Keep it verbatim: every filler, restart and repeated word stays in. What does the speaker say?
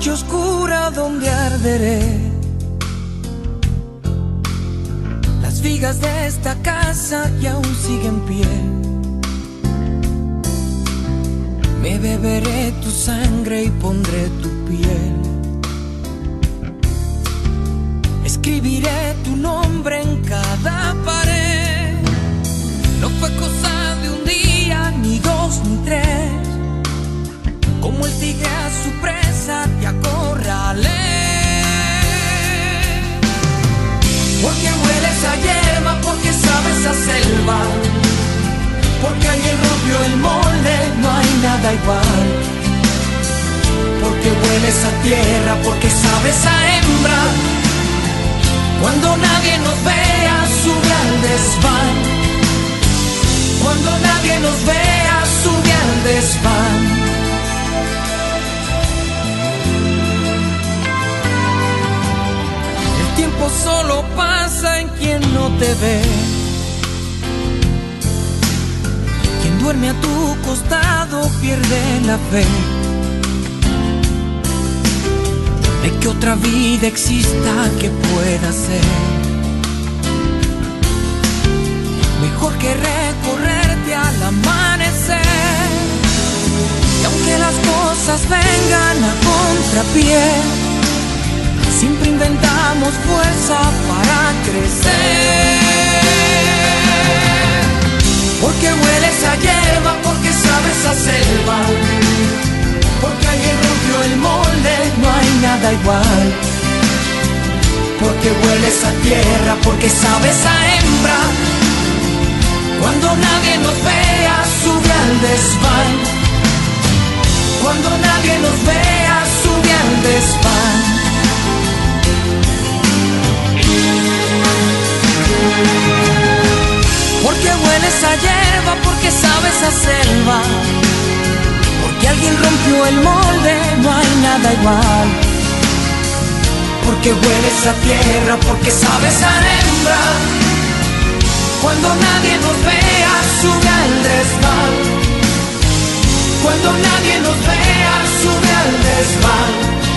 noche oscura donde arderé. Las vigas de esta casa que aún siguen en pie. Me beberé tu sangre y pondré tu piel. Escribiré tu nombre en cada pared. No fue cosa de un día, ni dos, ni tres. Como el tigre a su presa te acorralé. Porque hueles a hierba, porque sabes a selva, porque alguien rompió el molde, no hay nada igual. Porque hueles a tierra, porque sabes a hembra. Cuando nadie nos vea, sube al desván. Cuando nadie nos vea, sube al desván. El tiempo solo pasa en quien no te ve. Quien duerme a tu costado pierde la fe de que otra vida exista que pueda ser mejor que recorrerte al amanecer. Y aunque las cosas vengan a contrapié, siempre inventamos fuerza para crecer. Porque hueles a hierba, porque sabes a selva, porque alguien rompió el molde, no hay nada igual. Porque hueles a tierra, porque sabes a hembra. Cuando nadie nos vea, sube al desván. Cuando nadie nos vea, sube al desván. Porque hueles a hierba, porque sabes a selva, porque alguien rompió el molde, no hay nada igual. Porque hueles a tierra, porque sabes a hembra. Cuando nadie nos vea, sube al desván. Cuando nadie nos vea, sube al desván.